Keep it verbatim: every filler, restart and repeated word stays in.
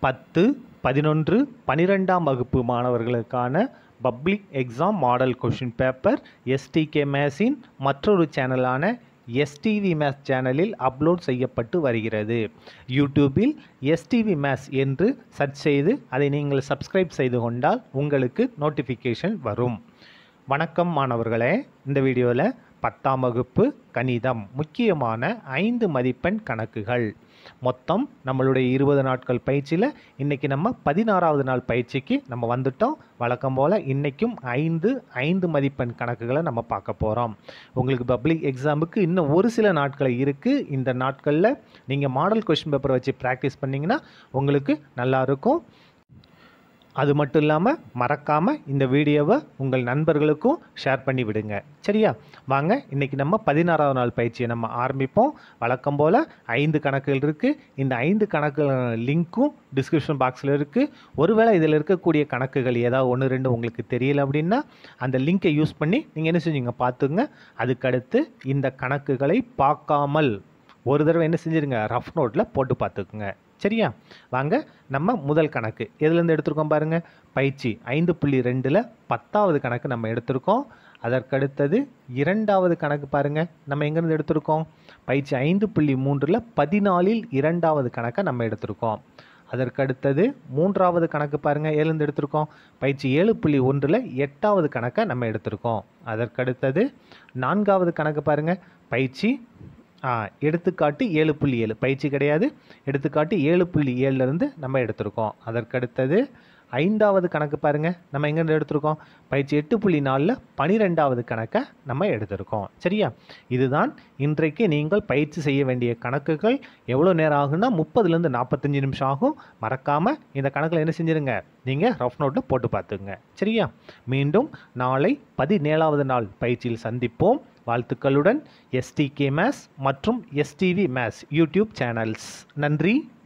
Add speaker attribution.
Speaker 1: பத்து பதினொன்று பன்னிரெண்டாம் வகுப்பு மாணவர்களுக்கான public exam model question paper STK மேத்ஸின் மற்றொரு சேனலான எஸ்டிவி மேத்ஸ் சேனலில் அப்லோட் செய்யப்பட்டு வருகிறது. யூடியூபில் எஸ்டிவி மேத்ஸ் என்று சர்ச் செய்து அதை நீங்கள் சப்ஸ்கிரைப் செய்து கொண்டால் உங்களுக்கு நோட்டிஃபிகேஷன் வரும். வணக்கம் மாணவர்களே, இந்த வீடியோவில் பத்தாம் வகுப்பு கணிதம் முக்கியமான ஐந்து மதிப்பெண் கணக்குகள். மொத்தம் நம்மளுடைய இருபது நாட்கள் பயிற்சியில் இன்றைக்கி நம்ம பதினாறாவது நாள் பயிற்சிக்கு நம்ம வந்துட்டோம். வழக்கம் போல் இன்றைக்கும் ஐந்து ஐந்து மதிப்பெண் கணக்குகளை நம்ம பார்க்க போகிறோம். உங்களுக்கு பப்ளிக் எக்ஸாமுக்கு இன்னும் ஒரு சில நாட்கள் இருக்குது. இந்த நாட்களில் நீங்கள் மாடல் கொஷின் பேப்பரை வச்சு ப்ராக்டிஸ் பண்ணிங்கன்னா உங்களுக்கு நல்லாயிருக்கும். அது மட்டும் இல்லாமல் மறக்காமல் இந்த வீடியோவை உங்கள் நண்பர்களுக்கும் ஷேர் பண்ணி விடுங்க. சரியா? வாங்க இன்றைக்கி நம்ம பதினாறாவது நாள் பயிற்சியை நம்ம ஆரம்பிப்போம். வழக்கம் போல் ஐந்து கணக்குகள் இருக்குது. இந்த ஐந்து கணக்குகள் லிங்க்கும் டிஸ்கிரிப்ஷன் பாக்ஸில் இருக்குது. ஒருவேளை இதில் இருக்கக்கூடிய கணக்குகள் ஏதாவது ஒன்று ரெண்டு உங்களுக்கு தெரியல அப்படின்னா அந்த லிங்கை யூஸ் பண்ணி நீங்கள் என்ன செஞ்சீங்க பார்த்துங்க. அதுக்கடுத்து இந்த கணக்குகளை பார்க்காமல் ஒரு தடவை என்ன செஞ்சுருங்க, ரஃப் நோட்டில் போட்டு பார்த்துக்குங்க. சரியா? வாங்க நம்ம முதல் கணக்கு எதுலேருந்து எடுத்திருக்கோம் பாருங்கள். பயிற்சி ஐந்து புள்ளி ரெண்டில் பத்தாவது கணக்கு நம்ம எடுத்திருக்கோம். அதற்கடுத்தது இரண்டாவது கணக்கு பாருங்கள், நம்ம எங்கேருந்து எடுத்திருக்கோம். பயிற்சி ஐந்து புள்ளி மூன்றில் பதினாலில் இரண்டாவது கணக்கை நம்ம எடுத்திருக்கோம். அதற்கடுத்தது மூன்றாவது கணக்கு பாருங்கள், ஏழுலேருந்து எடுத்திருக்கோம். பயிற்சி ஏழு புள்ளி ஒன்றில் எட்டாவது கணக்கை நம்ம எடுத்திருக்கோம். அதற்கடுத்தது நான்காவது கணக்கு பாருங்கள், பயிற்சி ஆ எடுத்துக்காட்டு ஏழு புள்ளி ஏழு பயிற்சி கிடையாது, எடுத்துக்காட்டு ஏழு புள்ளி ஏழுலேருந்து நம்ம எடுத்திருக்கோம். அதற்கடுத்தது ஐந்தாவது கணக்கு பாருங்கள், நம்ம எங்கேருந்து எடுத்திருக்கோம். பயிற்சி எட்டு புள்ளி நாலில் பனிரெண்டாவது கணக்கை நம்ம எடுத்திருக்கோம். சரியா? இதுதான் இன்றைக்கு நீங்கள் பயிற்சி செய்ய வேண்டிய கணக்குகள். எவ்வளோ நேரம் ஆகுன்னா முப்பதுலேருந்து நாற்பத்தஞ்சு நிமிஷம் ஆகும். மறக்காமல் இந்த கணக்கில் என்ன செஞ்சுருங்க, நீங்கள் ரஃப் நோட்டில் போட்டு பார்த்துங்க. சரியா? மீண்டும் நாளை பதினேழாவது நாள் பயிற்சியில் சந்திப்போம். வாழ்த்துக்களுடன் எஸ்டிகே மேத்ஸ் மற்றும் எஸ்டிவி மேத்ஸ் யூடியூப் சேனல்ஸ். நன்றி.